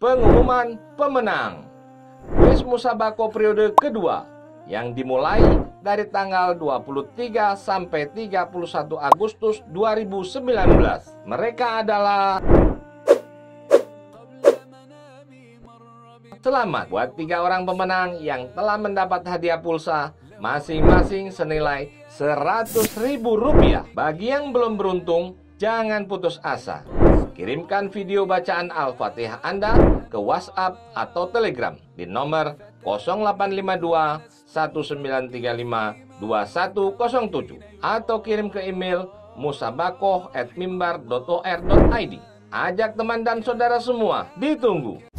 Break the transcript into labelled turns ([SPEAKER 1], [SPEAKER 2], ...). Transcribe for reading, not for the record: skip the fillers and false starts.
[SPEAKER 1] Pengumuman pemenang kuis Musabako periode kedua yang dimulai dari tanggal 23 sampai 31 Agustus 2019. Mereka adalah... Selamat buat 3 orang pemenang yang telah mendapat hadiah pulsa masing-masing senilai Rp100.000. Bagi yang belum beruntung, jangan putus asa. Kirimkan video bacaan Al-Fatihah Anda ke WhatsApp atau Telegram di nomor 0852 1935 2107 atau kirim ke email musabakoh@mimbar.or.id. Ajak teman dan saudara semua, ditunggu.